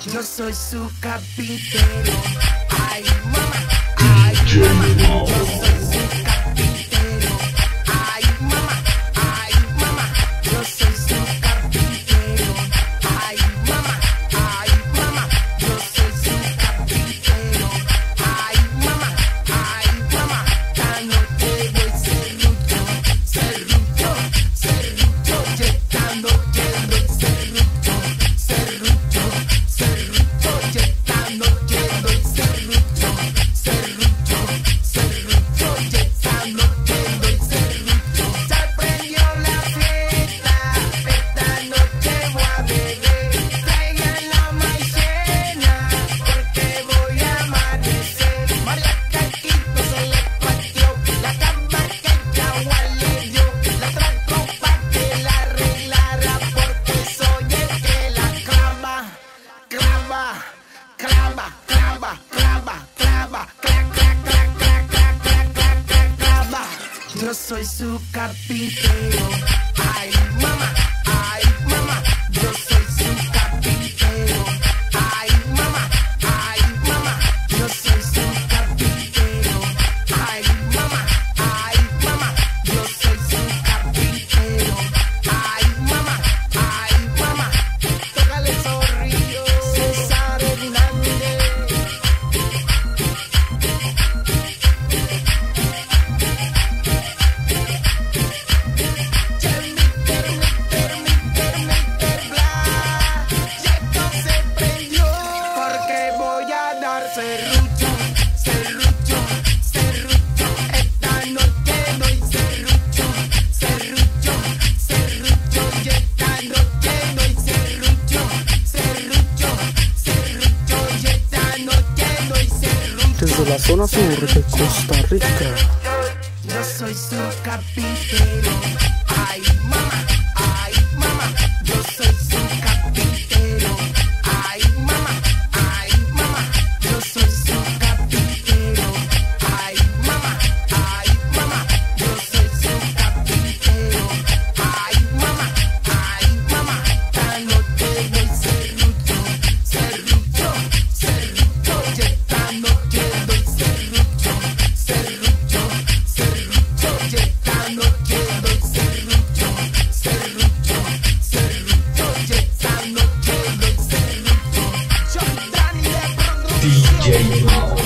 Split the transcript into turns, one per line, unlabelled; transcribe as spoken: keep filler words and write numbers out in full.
Yo soy su carpintero. Ay, mamá, ay, mamá. Yo soy su carpintero. Ay, mamá, ay, mamá. Yo soy su carpintero. Ay, mamá, ay, mamá. Yo soy su carpintero. Ay, mamá, ay, mamá. Esta noche voy serrucho, serrucho, serrucho. Esta noche voy serrucho, serrucho, serrucho. Esta noche voy serrucho, serrucho, serrucho. Esta noche voy serrucho. Se prendió la fiesta, esta noche voy a beber. Traigan la maicena, porque voy a amanecer. María Caquito se le partió la cama que el Jaguar le dio. La trajo pa' que la arreglara, porque soy el que la clava, clava, clava, clava, clava, clava, clac, clac, clac, clac, clac, clac, clac, clac, clava. Yo soy su carpintero. Ay, mamá, ay, mamá. Yo soy su carpintero. Ay, mamá, ay, mamá. Yo soy su carpintero. Ay, mamá, ay, mamá. Yo soy su carpintero. Ay, mamá, ay, mamá. Tócale Zorrillo, César Hernández. Mister, mister, mister, mister Bla. Y esto se prendió, porque voy a dar serrucho, serrucho, serrucho. Esta noche doy serrucho, serrucho, serrucho. Y esta noche doy serrucho, serrucho, serrucho. Y esta noche doy serrucho.
Desde la zona sur de Costa Rica.
Yo soy su carpintero. Ay, mamá, ay, mamá. Yo soy su carpintero. Ay, mamá, ay, mamá. Yo soy su carpintero. Ay, mamá, ay, mamá. Yo soy su carpintero. Ay, mamá, ay, mamá. Esta noche voy serrucho, serrucho, serrucho. Y esta noche doy serrucho, serrucho, serrucho. Y esta noche doy serrucho, serrucho, serrucho. Y esta noche doy serrucho. Yo, Dani de
D J
producción.